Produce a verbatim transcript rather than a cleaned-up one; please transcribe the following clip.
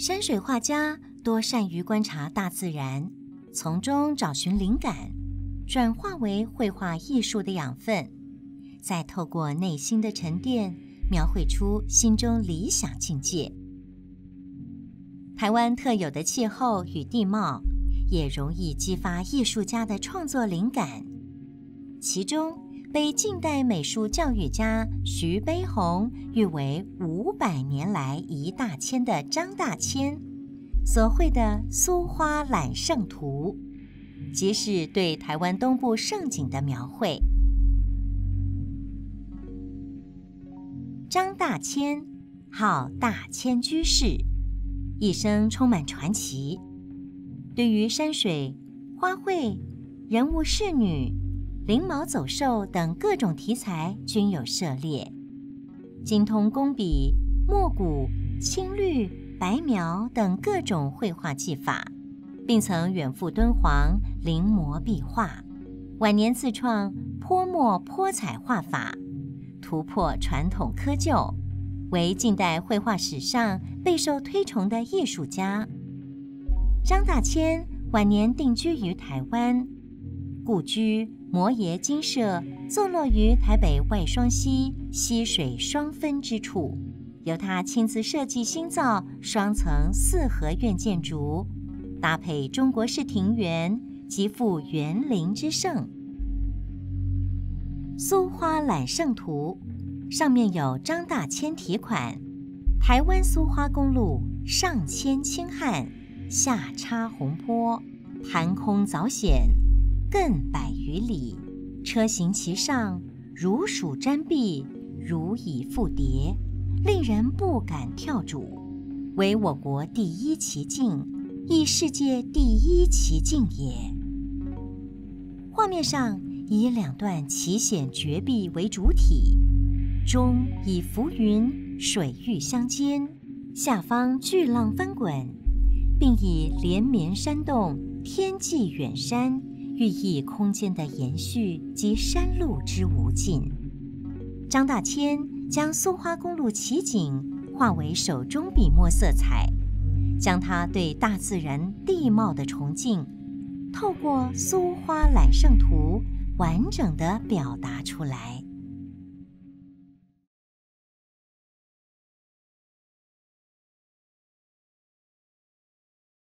山水画家多善于观察大自然，从中找寻灵感，转化为绘画艺术的养分，再透过内心的沉淀，描绘出心中理想境界。台湾特有的气候与地貌，也容易激发艺术家的创作灵感。其中，被近代美术教育家徐悲鸿誉为五百年来一大千的张大千所绘的《苏花揽胜图》，即是对台湾东部胜景的描绘。张大千号大千居士，一生充满传奇，对于山水、花卉、人物仕女、灵毛走兽等各种题材均有涉猎，精通工笔、墨骨、青绿、白描等各种绘画技法，并曾远赴敦煌临摹壁画。晚年自创泼墨泼彩画法，突破传统窠臼，为近代绘画史上备受推崇的艺术家。张大千晚年定居于台湾，故居摩耶精舍坐落于台北外双溪溪水双分之处，由他亲自设计新造双层四合院建筑，搭配中国式庭园，极富园林之盛。苏花揽胜图上面有张大千题款：台湾苏花公路上牵青汉，下插红坡，盘空早险，亘百余里，车行其上，如鼠瞻壁，如蚁复蝶，令人不敢跳渚，为我国第一奇境，亦世界第一奇境也。画面上以两段奇险绝壁为主体，中以浮云、水域相间，下方巨浪翻滚，并以连绵山洞、天际远山寓意空间的延续及山路之无尽。张大千将苏花公路奇景化为手中笔墨色彩，将他对大自然地貌的崇敬，透过《苏花揽胜图》完整地表达出来。